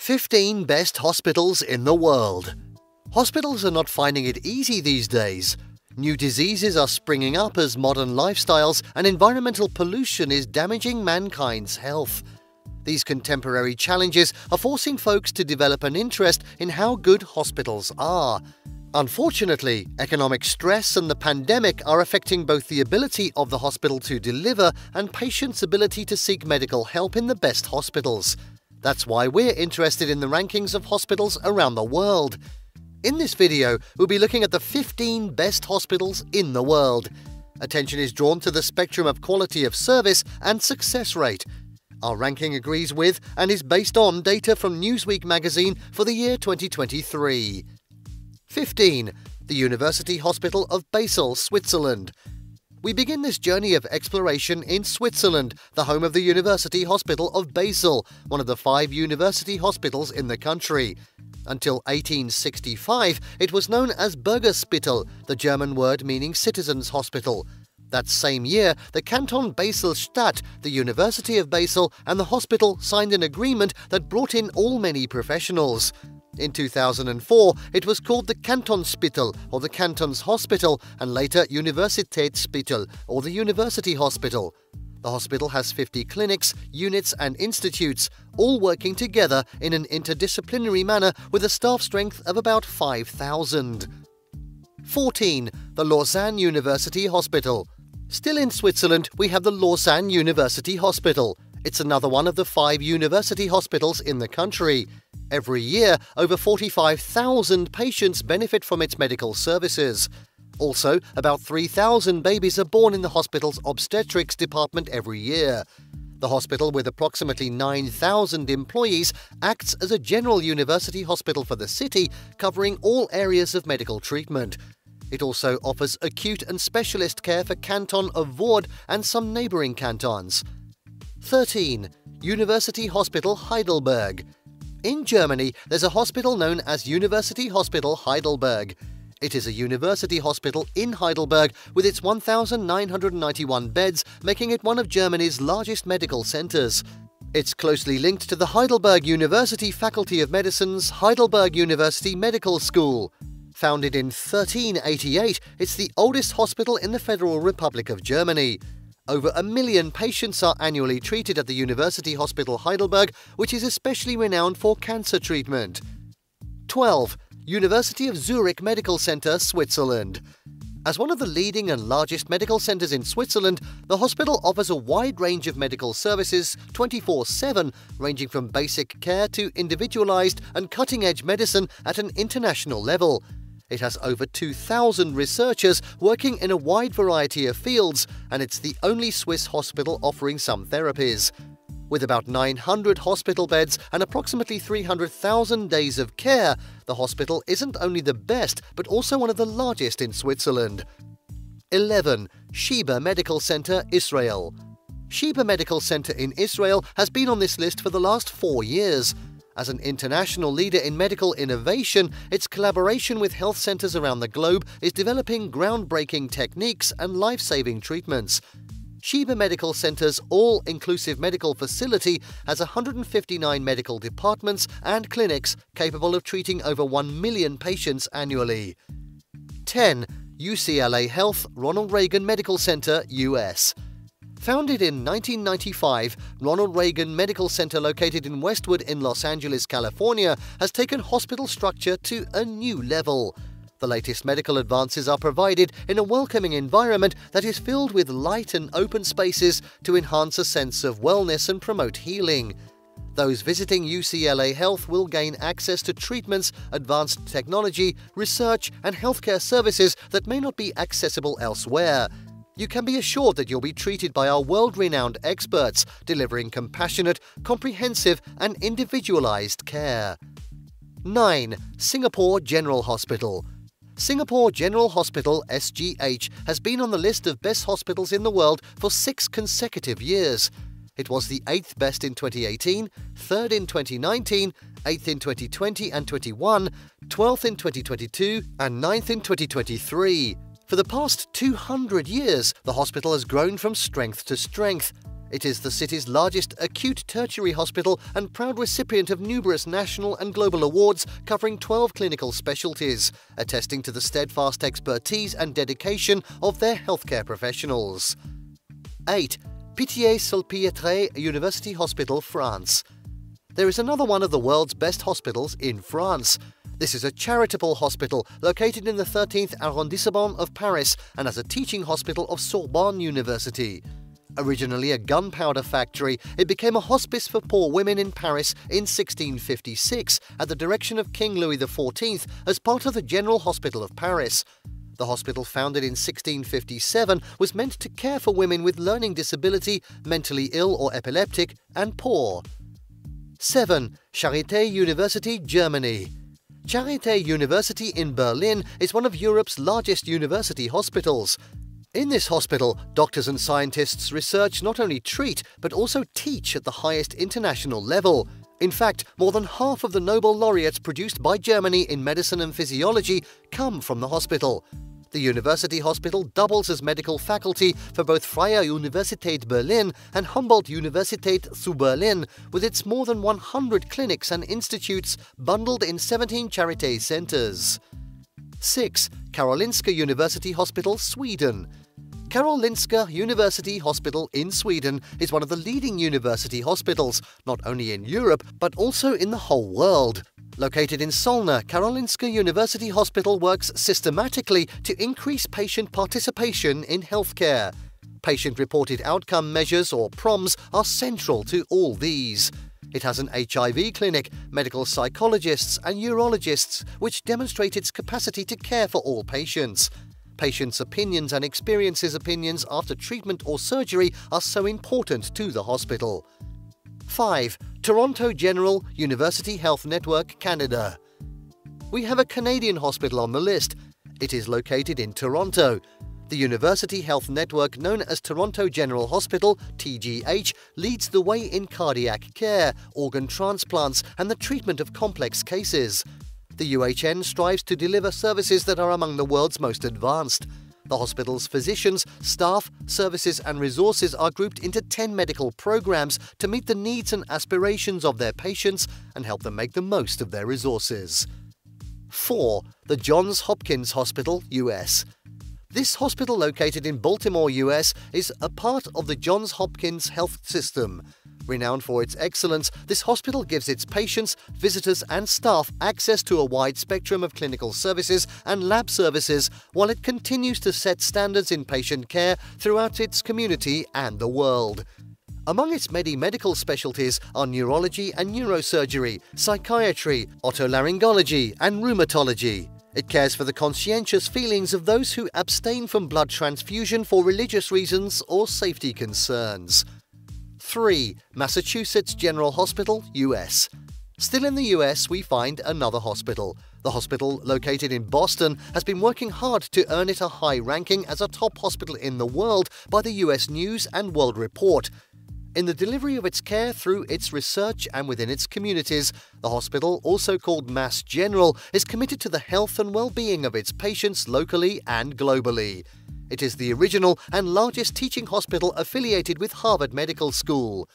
15 Best Hospitals in the World. Hospitals are not finding it easy these days. New diseases are springing up as modern lifestyles and environmental pollution is damaging mankind's health. These contemporary challenges are forcing folks to develop an interest in how good hospitals are. Unfortunately, economic stress and the pandemic are affecting both the ability of the hospital to deliver and patients' ability to seek medical help in the best hospitals. That's why we're interested in the rankings of hospitals around the world. In this video, we'll be looking at the 15 best hospitals in the world. Attention is drawn to the spectrum of quality of service and success rate. Our ranking agrees with and is based on data from Newsweek magazine for the year 2023. 15. The University Hospital of Basel, Switzerland. We begin this journey of exploration in Switzerland, the home of the University Hospital of Basel, one of the 5 university hospitals in the country. Until 1865, it was known as Bürgerspital, the German word meaning citizens' hospital. That same year, the Canton Basel-Stadt, the University of Basel, and the hospital signed an agreement that brought in all many professionals. In 2004, it was called the Kantonsspital, or the Canton's Hospital, and later Universitätsspital, or the University Hospital. The hospital has 50 clinics, units and institutes, all working together in an interdisciplinary manner with a staff strength of about 5,000. 14. The Lausanne University Hospital. Still in Switzerland, we have the Lausanne University Hospital. It's another one of the 5 university hospitals in the country. Every year, over 45,000 patients benefit from its medical services. Also, about 3,000 babies are born in the hospital's obstetrics department every year. The hospital, with approximately 9,000 employees, acts as a general university hospital for the city, covering all areas of medical treatment. It also offers acute and specialist care for Canton of Vaud and some neighbouring cantons. 13. University Hospital Heidelberg. In Germany, there's a hospital known as University Hospital Heidelberg. It is a university hospital in Heidelberg with its 1,991 beds, making it one of Germany's largest medical centres. It's closely linked to the Heidelberg University Faculty of Medicine's Heidelberg University Medical School. Founded in 1388, it's the oldest hospital in the Federal Republic of Germany. Over 1 million patients are annually treated at the University Hospital Heidelberg, which is especially renowned for cancer treatment. 12. University of Zurich Medical Center, Switzerland. As one of the leading and largest medical centers in Switzerland, the hospital offers a wide range of medical services 24/7, ranging from basic care to individualized and cutting-edge medicine at an international level. It has over 2,000 researchers working in a wide variety of fields, and it's the only Swiss hospital offering some therapies. With about 900 hospital beds and approximately 300,000 days of care, the hospital isn't only the best, but also one of the largest in Switzerland. 11. Sheba Medical Center, Israel. Sheba Medical Center in Israel has been on this list for the last 4 years. As an international leader in medical innovation, its collaboration with health centers around the globe is developing groundbreaking techniques and life-saving treatments. Sheba Medical Center's all-inclusive medical facility has 159 medical departments and clinics capable of treating over 1 million patients annually. 10. UCLA Health Ronald Reagan Medical Center, US. Founded in 1995, Ronald Reagan Medical Center, located in Westwood in Los Angeles, California, has taken hospital structure to a new level. The latest medical advances are provided in a welcoming environment that is filled with light and open spaces to enhance a sense of wellness and promote healing. Those visiting UCLA Health will gain access to treatments, advanced technology, research, and healthcare services that may not be accessible elsewhere. You can be assured that you'll be treated by our world-renowned experts, delivering compassionate, comprehensive, and individualized care. 9. Singapore General Hospital. Singapore General Hospital, SGH, has been on the list of best hospitals in the world for 6 consecutive years. It was the 8th best in 2018, 3rd in 2019, 8th in 2020 and 21, 12th in 2022, and 9th in 2023. For the past 200 years, the hospital has grown from strength to strength. It is the city's largest acute tertiary hospital and proud recipient of numerous national and global awards covering 12 clinical specialties, attesting to the steadfast expertise and dedication of their healthcare professionals. 8. Pitié-Salpêtrière University Hospital, France. There is another one of the world's best hospitals in France. This is a charitable hospital located in the 13th arrondissement of Paris and as a teaching hospital of Sorbonne University. Originally a gunpowder factory, it became a hospice for poor women in Paris in 1656 at the direction of King Louis XIV as part of the General Hospital of Paris. The hospital, founded in 1657, was meant to care for women with learning disability, mentally ill or epileptic, and poor. 7. Charité University, Germany. Charité University in Berlin is one of Europe's largest university hospitals. In this hospital, doctors and scientists research, not only treat, but also teach at the highest international level. In fact, more than half of the Nobel laureates produced by Germany in medicine and physiology come from the hospital. The university hospital doubles as medical faculty for both Freie Universität Berlin and Humboldt Universität zu Berlin, with its more than 100 clinics and institutes bundled in 17 Charité centers. 6. Karolinska University Hospital, Sweden. Karolinska University Hospital in Sweden is one of the leading university hospitals, not only in Europe, but also in the whole world. Located in Solna, Karolinska University Hospital works systematically to increase patient participation in healthcare. Patient-reported outcome measures, or PROMs, are central to all these. It has an HIV clinic, medical psychologists and urologists, which demonstrate its capacity to care for all patients. Patients' opinions and opinions after treatment or surgery are so important to the hospital. 5. Toronto General University Health Network, Canada. We have a Canadian hospital on the list. It is located in Toronto. The University Health Network, known as Toronto General Hospital, TGH, leads the way in cardiac care, organ transplants, and the treatment of complex cases. The UHN strives to deliver services that are among the world's most advanced. The hospital's physicians, staff, services and resources are grouped into 10 medical programs to meet the needs and aspirations of their patients and help them make the most of their resources. 4. The Johns Hopkins Hospital, US. This hospital, located in Baltimore, US, is a part of the Johns Hopkins health system. Renowned for its excellence, this hospital gives its patients, visitors and staff access to a wide spectrum of clinical services and lab services, while it continues to set standards in patient care throughout its community and the world. Among its many medical specialties are neurology and neurosurgery, psychiatry, otolaryngology and rheumatology. It cares for the conscientious feelings of those who abstain from blood transfusion for religious reasons or safety concerns. 3. Massachusetts General Hospital, US. Still in the US, we find another hospital. The hospital, located in Boston, has been working hard to earn it a high ranking as a top hospital in the world by the US News and World Report. In the delivery of its care through its research and within its communities, the hospital, also called Mass General, is committed to the health and well-being of its patients locally and globally. It is the original and largest teaching hospital affiliated with Harvard Medical School.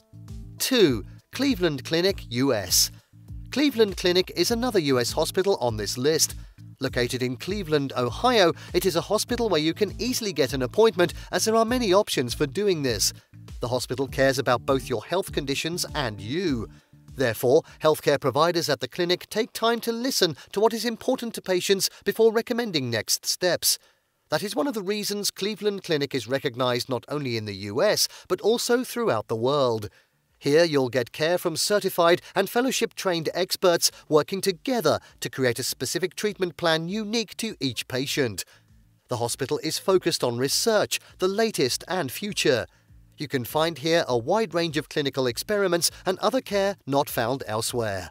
2. Cleveland Clinic, US. Cleveland Clinic is another US hospital on this list. Located in Cleveland, Ohio, it is a hospital where you can easily get an appointment, as there are many options for doing this. The hospital cares about both your health conditions and you. Therefore, healthcare providers at the clinic take time to listen to what is important to patients before recommending next steps. That is one of the reasons Cleveland Clinic is recognized not only in the US, but also throughout the world. Here you'll get care from certified and fellowship-trained experts working together to create a specific treatment plan unique to each patient. The hospital is focused on research, the latest and future. You can find here a wide range of clinical experiments and other care not found elsewhere.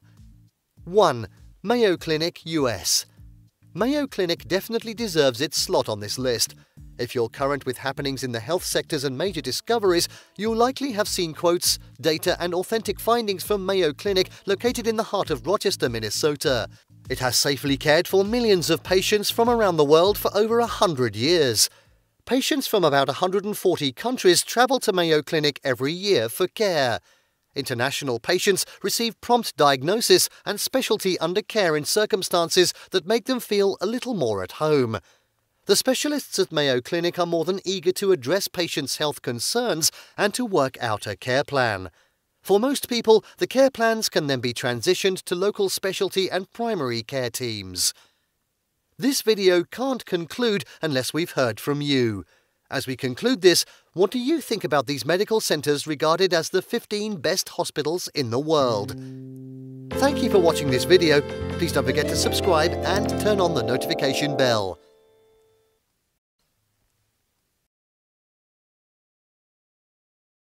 1. Mayo Clinic, US. Mayo Clinic definitely deserves its slot on this list. If you're current with happenings in the health sectors and major discoveries, you'll likely have seen quotes, data and authentic findings from Mayo Clinic, located in the heart of Rochester, Minnesota. It has safely cared for millions of patients from around the world for over 100 years. Patients from about 140 countries travel to Mayo Clinic every year for care. International patients receive prompt diagnosis and specialty undercare in circumstances that make them feel a little more at home. The specialists at Mayo Clinic are more than eager to address patients' health concerns and to work out a care plan. For most people, the care plans can then be transitioned to local specialty and primary care teams. This video can't conclude unless we've heard from you. As we conclude this, what do you think about these medical centres regarded as the 15 best hospitals in the world? Thank you for watching this video. Please don't forget to subscribe and turn on the notification bell.